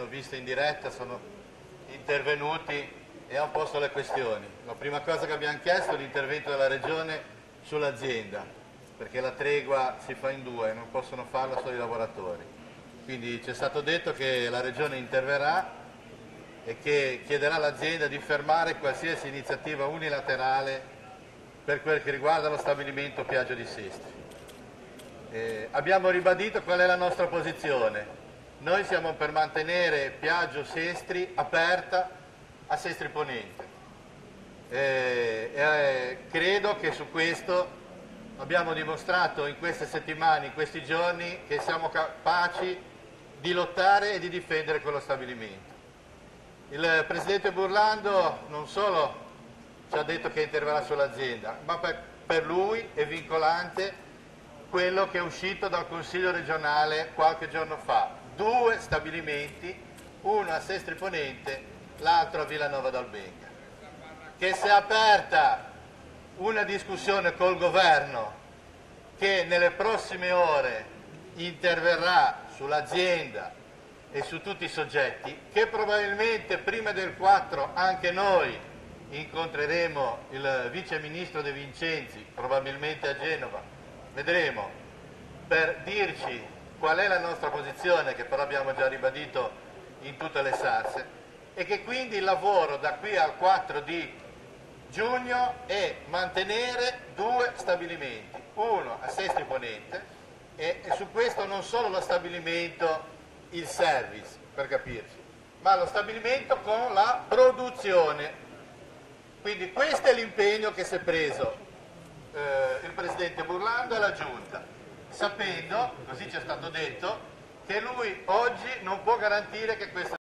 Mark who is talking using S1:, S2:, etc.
S1: viste in diretta, sono intervenuti e hanno posto le questioni. La prima cosa che abbiamo chiesto è l'intervento della Regione sull'azienda, perché la tregua si fa in due, non possono farla solo i lavoratori. Quindi ci è stato detto che la Regione interverrà e che chiederà all'azienda di fermare qualsiasi iniziativa unilaterale per quel che riguarda lo stabilimento Piaggio di Sestri. Abbiamo ribadito qual è la nostra posizione. Noi siamo per mantenere Piaggio Sestri aperta a Sestri Ponente. Credo che su questo abbiamo dimostrato in queste settimane, in questi giorni, che siamo capaci di lottare e di difendere quello stabilimento. Il Presidente Burlando non solo ci ha detto che interverrà sull'azienda, ma per lui è vincolante quello che è uscito dal Consiglio regionale qualche giorno fa. 2 stabilimenti, uno a Sestri Ponente, l'altro a Villanova d'Albenga. Che si è aperta una discussione col governo che nelle prossime ore interverrà sull'azienda e su tutti i soggetti, che probabilmente prima del 4 anche noi incontreremo il vice ministro De Vincenzi, probabilmente a Genova, vedremo, per dirci qual è la nostra posizione, che però abbiamo già ribadito in tutte le salse, e che quindi il lavoro da qui al 4 di giugno è mantenere 2 stabilimenti, uno a Sestri Ponente e su questo non solo lo stabilimento, il service, per capirci, ma lo stabilimento con la produzione. Quindi questo è l'impegno che si è preso il Presidente Burlando e la Giunta, sapendo, così ci è stato detto, che lui oggi non può garantire che questa